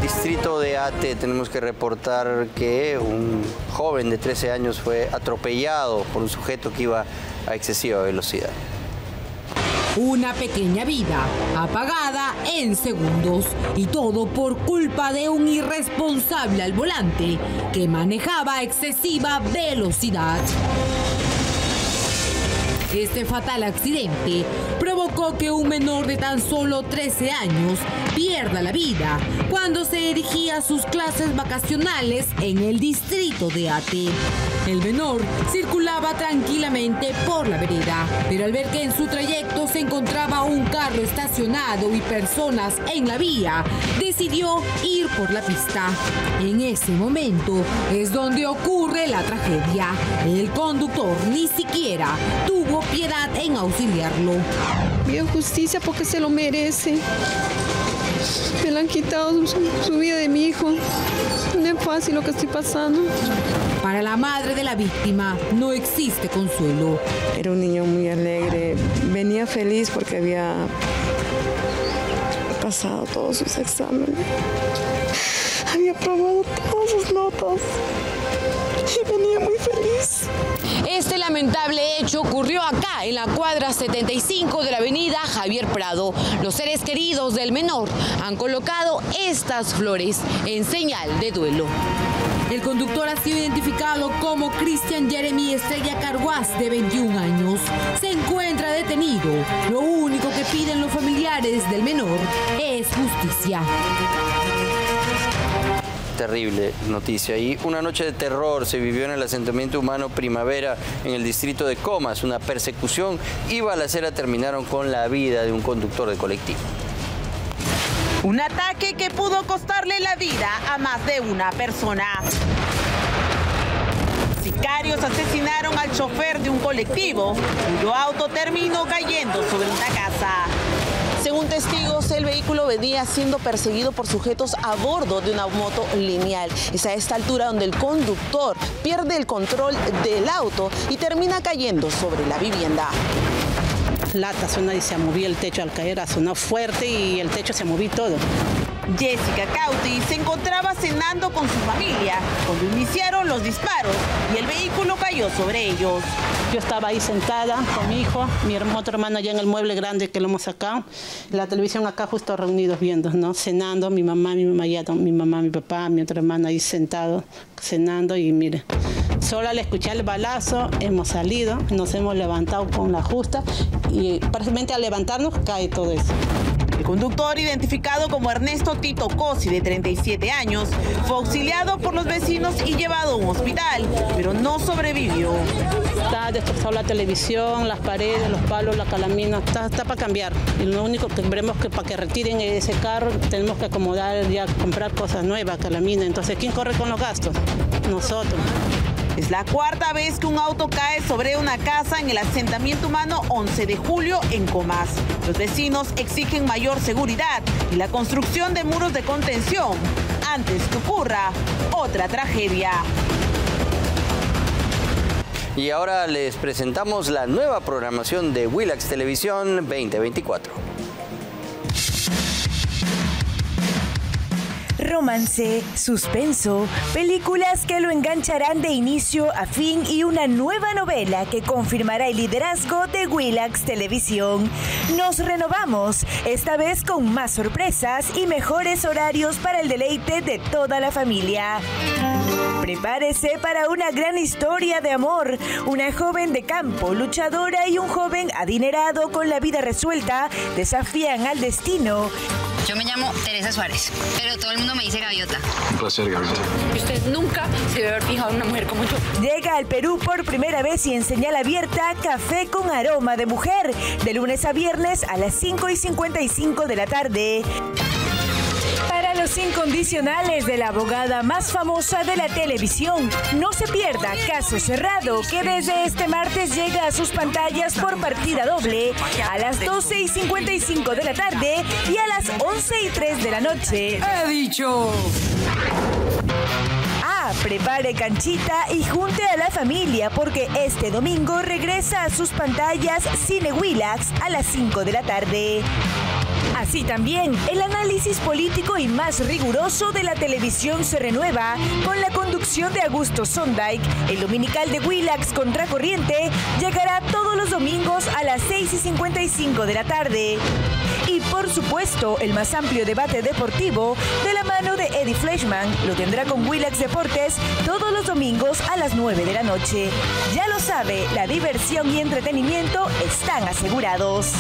distrito de Ate tenemos que reportar que un joven de 13 años fue atropellado por un sujeto que iba a excesiva velocidad. Una pequeña vida apagada en segundos, y todo por culpa de un irresponsable al volante que manejaba a excesiva velocidad. Este fatal accidente provocó que un menor de tan solo 13 años pierda la vida cuando se dirigía a sus clases vacacionales en el distrito de Ate. El menor circulaba tranquilamente por la vereda, pero al ver que en su trayecto se encontraba un carro estacionado y personas en la vía, decidió ir por la pista. En ese momento es donde ocurre la tragedia. El conductor ni siquiera tuvo piedad en auxiliarlo. Pido justicia porque se lo merece. Me le han quitado su vida de mi hijo. No es fácil lo que estoy pasando. Para la madre de la víctima no existe consuelo. Era un niño muy alegre. Venía feliz porque había pasado todos sus exámenes. Había aprobado todas sus notas. Y venía muy feliz. Este lamentable hecho ocurrió acá, en la cuadra 75 de la avenida Javier Prado. Los seres queridos del menor han colocado estas flores en señal de duelo. El conductor ha sido identificado como Cristian Jeremy Estrella Carguás, de 21 años. Se encuentra detenido. Lo único que piden los familiares del menor es justicia. Terrible noticia. Y una noche de terror se vivió en el asentamiento humano Primavera en el distrito de Comas. Una persecución y balacera terminaron con la vida de un conductor de colectivo. Un ataque que pudo costarle la vida a más de una persona. Sicarios asesinaron al chofer de un colectivo, cuyo auto terminó cayendo sobre una casa. Según testigos, el vehículo venía siendo perseguido por sujetos a bordo de una moto lineal. Es a esta altura donde el conductor pierde el control del auto y termina cayendo sobre la vivienda. Lata suena y se movió el techo al caer, sonó fuerte y el techo se movió todo. Jessica Cauti se encontraba cenando con su familia cuando iniciaron los disparos y el vehículo cayó sobre ellos. Yo estaba ahí sentada con mi hijo, mi otro hermano allá en el mueble grande que lo hemos sacado, la televisión acá justo reunidos viendo, ¿no? Cenando, mi mamá, mi papá, mi otro hermano ahí sentado, cenando y mire. Solo al escuchar el balazo hemos salido, nos hemos levantado con la justa y prácticamente al levantarnos cae todo eso. El conductor, identificado como Ernesto Tito Cosi, de 37 años, fue auxiliado por los vecinos y llevado a un hospital, pero no sobrevivió. Está destrozado la televisión, las paredes, los palos, la calamina, está para cambiar. Y lo único que veremos que para que retiren ese carro tenemos que acomodar, ya comprar cosas nuevas, calamina. Entonces, ¿quién corre con los gastos? Nosotros. Es la cuarta vez que un auto cae sobre una casa en el asentamiento humano 11 de julio en Comas. Los vecinos exigen mayor seguridad y la construcción de muros de contención antes que ocurra otra tragedia. Y ahora les presentamos la nueva programación de Willax Televisión 2024. Romance, suspenso, películas que lo engancharán de inicio a fin y una nueva novela que confirmará el liderazgo de Willax Televisión. Nos renovamos, esta vez con más sorpresas y mejores horarios para el deleite de toda la familia. Prepárese para una gran historia de amor. Una joven de campo, luchadora, y un joven adinerado con la vida resuelta desafían al destino. Yo me llamo Teresa Suárez, pero todo el mundo me dice Gaviota. Un placer, Gaviota. Usted nunca se debe haber fijado en una mujer como yo. Llega al Perú por primera vez y en señal abierta Café con Aroma de Mujer, de lunes a viernes a las 5:55 de la tarde. Para los incondicionales de la abogada más famosa de la televisión, no se pierda Caso Cerrado, que desde este martes llega a sus pantallas por partida doble a las 12:55 de la tarde y a las 11:03 de la noche. ¡He dicho! Prepare canchita y junte a la familia porque este domingo regresa a sus pantallas Cine Willax a las 5 de la tarde. Así también, el análisis político y más riguroso de la televisión se renueva con la conducción de Augusto Sondijk. El dominical de Willax Contracorriente llegará todos los domingos a las 6:55 de la tarde. Y por supuesto, el más amplio debate deportivo de la mano de Eddie Fleischmann lo tendrá con Willax Deportes todos los domingos a las 9 de la noche. Ya lo sabe, la diversión y entretenimiento están asegurados.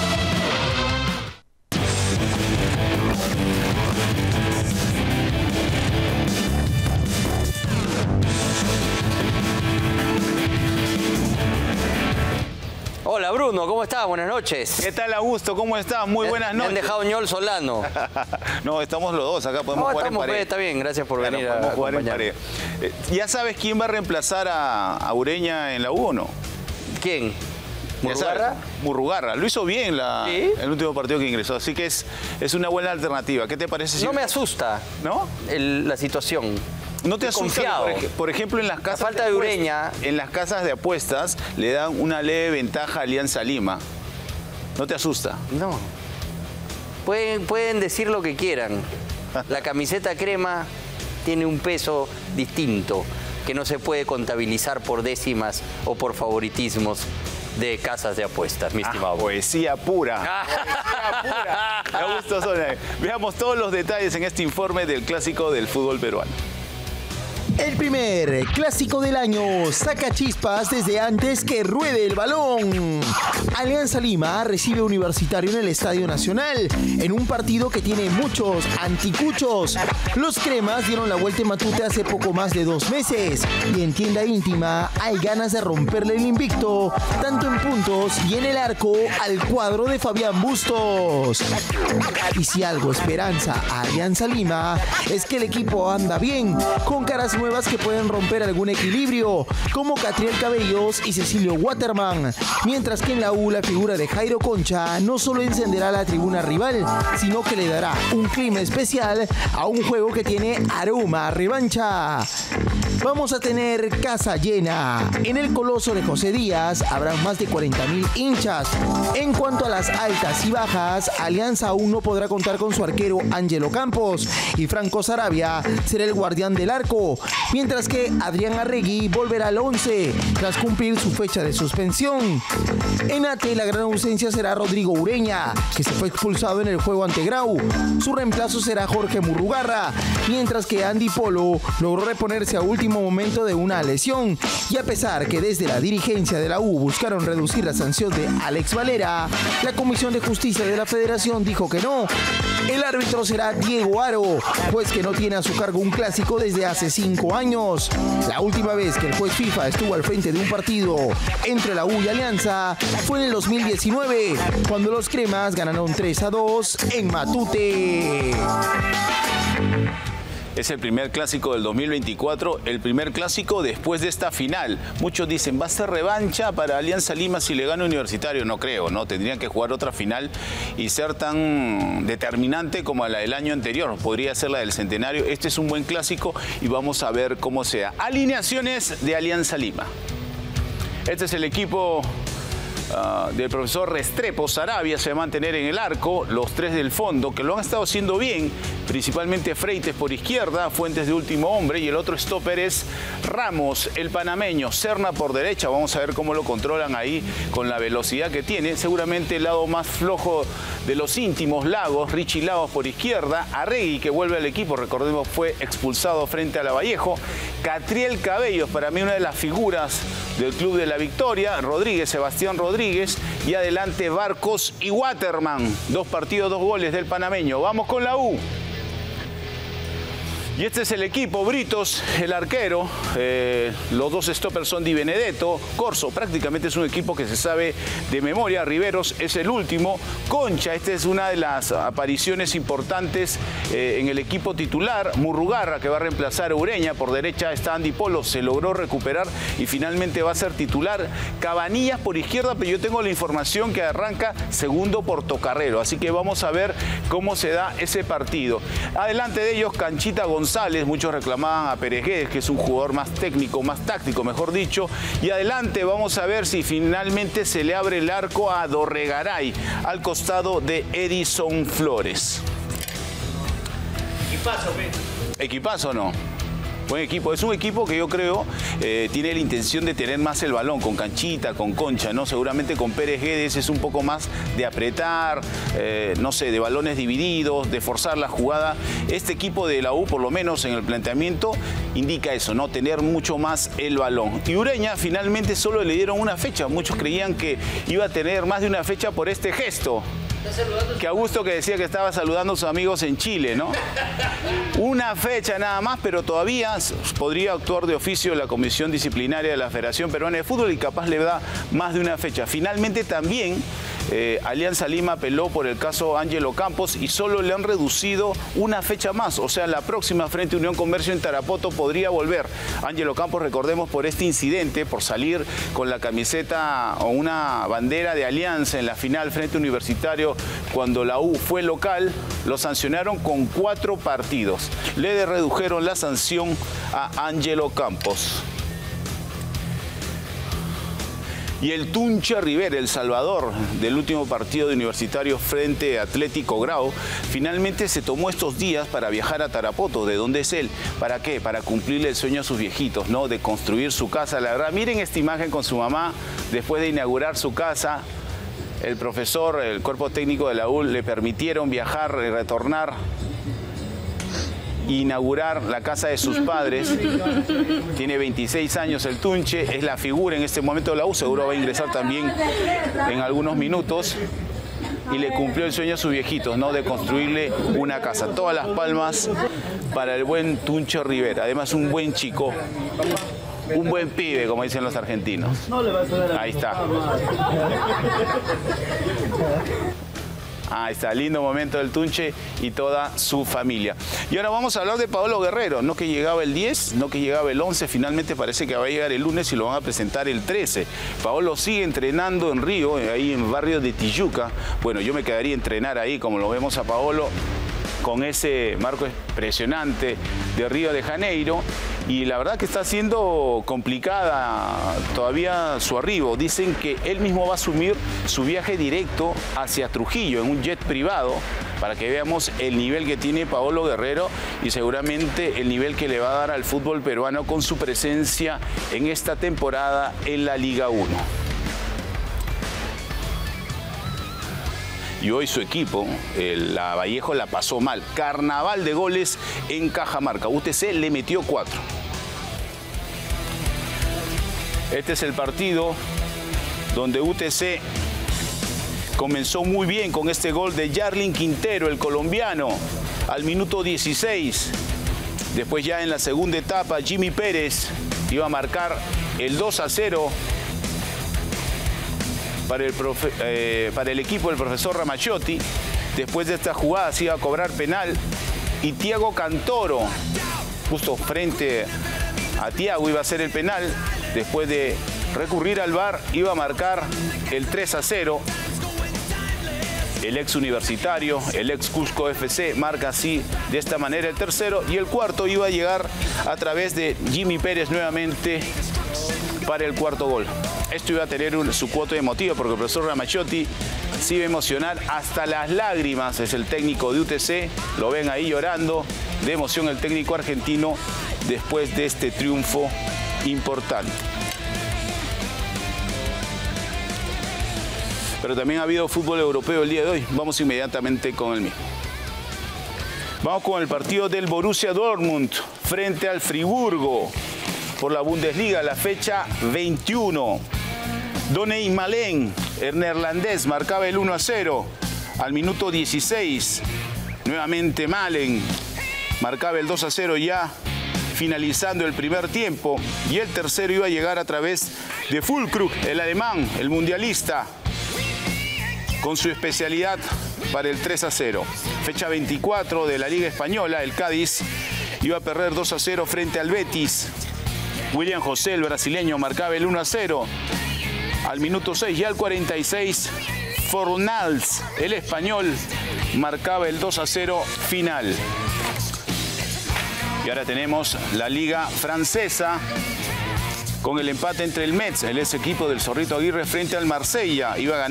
Hola Bruno, ¿cómo estás? Buenas noches. ¿Qué tal, Augusto? ¿Cómo estás? Muy buenas noches. Me han dejado ñol Solano. No, estamos los dos acá, podemos jugar en pared. Está bien, gracias por venir a jugar en pared. ¿Ya sabes quién va a reemplazar a Ureña en la U o no? ¿Quién? ¿Murrugarra? Murrugarra. Lo hizo bien ¿Sí? el último partido que ingresó, así que es una buena alternativa. ¿Qué te parece? Si no me asusta, ¿no? La situación. ¿No te asusta? Por ejemplo, en las casas la falta de Ureña. En las casas de apuestas le dan una leve ventaja a Alianza Lima. ¿No te asusta? No. Pueden decir lo que quieran. La camiseta crema tiene un peso distinto que no se puede contabilizar por décimas o por favoritismos de casas de apuestas, mi estimado. Poesía pura. Poesía pura. Augusto Sondijk. Veamos todos los detalles en este informe del clásico del fútbol peruano. El primer clásico del año saca chispas desde antes que ruede el balón. Alianza Lima recibe Universitario en el Estadio Nacional, en un partido que tiene muchos anticuchos. Los cremas dieron la vuelta en Matute hace poco más de 2 meses y en tienda íntima hay ganas de romperle el invicto, tanto en puntos y en el arco, al cuadro de Fabián Bustos. Y si algo esperanza a Alianza Lima es que el equipo anda bien, con caras nuevas que pueden romper algún equilibrio, como Catriel Cabellos y Cecilio Waterman, mientras que en la U la figura de Jairo Concha no solo encenderá la tribuna rival, sino que le dará un clima especial a un juego que tiene aroma a revancha. Vamos a tener casa llena. En el Coloso de José Díaz habrá más de 40,000 hinchas. En cuanto a las altas y bajas, Alianza aún no podrá contar con su arquero Ángelo Campos y Franco Sarabia será el guardián del arco, mientras que Adrián Arregui volverá al 11 tras cumplir su fecha de suspensión. En ATE la gran ausencia será Rodrigo Ureña, que se fue expulsado en el juego ante Grau. Su reemplazo será Jorge Murrugarra, mientras que Andy Polo logró reponerse a último momento de una lesión, y a pesar que desde la dirigencia de la U buscaron reducir la sanción de Alex Valera, la Comisión de Justicia de la Federación dijo que no. El árbitro será Diego Aro, juez que no tiene a su cargo un clásico desde hace 5 años. La última vez que el juez FIFA estuvo al frente de un partido entre la U y Alianza fue en el 2019, cuando los cremas ganaron 3-2 en Matute. Es el primer clásico del 2024, el primer clásico después de esta final. Muchos dicen, ¿va a ser revancha para Alianza Lima si le gana Universitario? No creo, ¿no? Tendrían que jugar otra final y ser tan determinante como la del año anterior. Podría ser la del centenario. Este es un buen clásico y vamos a ver cómo sea. Alineaciones de Alianza Lima. Este es el equipo del profesor Restrepo. Sarabia se va a mantener en el arco, los 3 del fondo que lo han estado haciendo bien, principalmente Freites por izquierda, Fuentes de último hombre, y el otro stopper es Ramos, el panameño. Serna por derecha, vamos a ver cómo lo controlan ahí con la velocidad que tiene. Seguramente el lado más flojo de los íntimos, Lagos, Richie Lagos por izquierda, Arregui, que vuelve al equipo, recordemos fue expulsado frente a Lavallejo, Catriel Cabellos, para mí una de las figuras del Club de la Victoria, Rodríguez, Sebastián Rodríguez, y adelante Barcos y Waterman. 2 partidos, 2 goles del panameño. Vamos con la U. Y este es el equipo, Britos, el arquero, los 2 stoppers son Di Benedetto, Corso, prácticamente es un equipo que se sabe de memoria, Riveros es el último, Concha, esta es una de las apariciones importantes en el equipo titular, Murrugarra, que va a reemplazar a Ureña, por derecha está Andy Polo, se logró recuperar y finalmente va a ser titular, Cabanillas por izquierda, pero yo tengo la información que arranca segundo Portocarrero, así que vamos a ver cómo se da ese partido. Adelante de ellos, Canchita González, González, muchos reclamaban a Pérez Guedes, que es un jugador más técnico, más táctico, mejor dicho. Y adelante vamos a ver si finalmente se le abre el arco a Dorregaray, al costado de Edison Flores. Equipazo, ¿qué? ¿Equipazo o no? Buen equipo. Es un equipo que yo creo tiene la intención de tener más el balón, con canchita, con concha, ¿no? Seguramente con Pérez Guedes es un poco más de apretar, no sé, de balones divididos, de forzar la jugada. Este equipo de la U, por lo menos en el planteamiento, indica eso, ¿no? Tener mucho más el balón. Y Ureña finalmente solo le dieron una fecha. Muchos creían que iba a tener más de una fecha por este gesto. Que Augusto, que decía que estaba saludando a sus amigos en Chile, ¿no? Una fecha nada más, pero todavía podría actuar de oficio la Comisión Disciplinaria de la Federación Peruana de Fútbol y capaz le da más de una fecha. Finalmente también Alianza Lima apeló por el caso Ángelo Campos y solo le han reducido una fecha más. O sea, la próxima frente a Unión Comercio en Tarapoto podría volver. Ángelo Campos, recordemos, por este incidente, por salir con la camiseta o una bandera de Alianza en la final frente a Universitario cuando la U fue local, lo sancionaron con 4 partidos. Le redujeron la sanción a Ángelo Campos. Y el Tunche Rivera, el salvador del último partido de Universitario frente a Atlético Grau, finalmente se tomó estos días para viajar a Tarapoto, de donde es él. ¿Para qué? Para cumplirle el sueño a sus viejitos, ¿no? De construir su casa. La verdad, miren esta imagen con su mamá después de inaugurar su casa. El profesor, el cuerpo técnico de la U le permitieron viajar y retornar, inaugurar la casa de sus padres. Tiene 26 años el Tunche, es la figura en este momento de la U, seguro va a ingresar también en algunos minutos. Y le cumplió el sueño a sus viejitos, ¿no? De construirle una casa. Todas las palmas para el buen Tunche Rivera. Además, un buen chico. Un buen pibe, como dicen los argentinos. Ahí está. Ahí está, lindo momento del Tunche y toda su familia. Y ahora vamos a hablar de Paolo Guerrero. No que llegaba el 10, no que llegaba el 11. Finalmente parece que va a llegar el lunes y lo van a presentar el 13. Paolo sigue entrenando en Río, ahí en el barrio de Tijuca. Bueno, yo me quedaría a entrenar ahí, como lo vemos a Paolo, con ese marco impresionante de Río de Janeiro. Y la verdad que está siendo complicada todavía su arribo. Dicen que él mismo va a asumir su viaje directo hacia Trujillo en un jet privado, para que veamos el nivel que tiene Paolo Guerrero y seguramente el nivel que le va a dar al fútbol peruano con su presencia en esta temporada en la Liga 1. Y hoy su equipo, la Vallejo, la pasó mal. Carnaval de goles en Cajamarca. UTC le metió 4. Este es el partido donde UTC comenzó muy bien con este gol de Yarlin Quintero, el colombiano, al minuto 16. Después ya en la segunda etapa, Jimmy Pérez iba a marcar el 2-0. Para el equipo del profesor Ramachiotti. Después de esta jugada se iba a cobrar penal y Thiago Cantoro, justo frente a Thiago, iba a hacer el penal. Después de recurrir al VAR, iba a marcar el 3-0. El ex Universitario, el ex Cusco FC, marca así de esta manera el tercero, y el cuarto iba a llegar a través de Jimmy Pérez nuevamente para el cuarto gol. Esto iba a tener su cuota emotiva porque el profesor Ramachiotti se iba a emocionar hasta las lágrimas. Es el técnico de UTC, lo ven ahí llorando de emoción el técnico argentino después de este triunfo importante. Pero también ha habido fútbol europeo el día de hoy. Vamos inmediatamente con el mismo. Vamos con el partido del Borussia Dortmund frente al Friburgo por la Bundesliga, la fecha 21. Donny Malen, el neerlandés, marcaba el 1-0 al minuto 16. Nuevamente Malen marcaba el 2-0 ya finalizando el primer tiempo. Y el tercero iba a llegar a través de Füllkrug, el alemán, el mundialista, con su especialidad para el 3-0. Fecha 24 de la Liga Española, el Cádiz iba a perder 2-0 frente al Betis. William José, el brasileño, marcaba el 1-0 al minuto 6 y al 46 Fornals, el español, marcaba el 2-0 final. Y ahora tenemos la Liga Francesa con el empate entre el Metz, el ex equipo del Zorrito Aguirre, frente al Marsella. Iba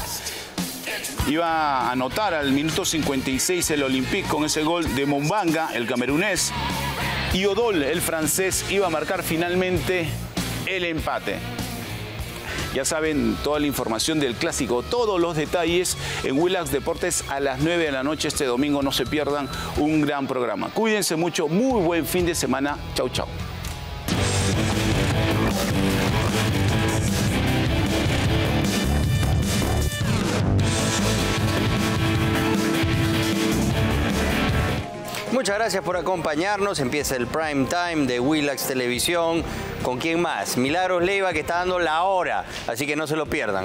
a anotar al minuto 56 el Olympique con ese gol de Mombanga, el camerunés. Y Odol, el francés, iba a marcar finalmente el empate. Ya saben, toda la información del clásico, todos los detalles en Willax Deportes a las 9 de la noche este domingo. No se pierdan un gran programa. Cuídense mucho, muy buen fin de semana. Chau, chau. Muchas gracias por acompañarnos. Empieza el prime time de Willax Televisión. ¿Con quién más? Milagros Leiva, que está dando la hora, así que no se lo pierdan.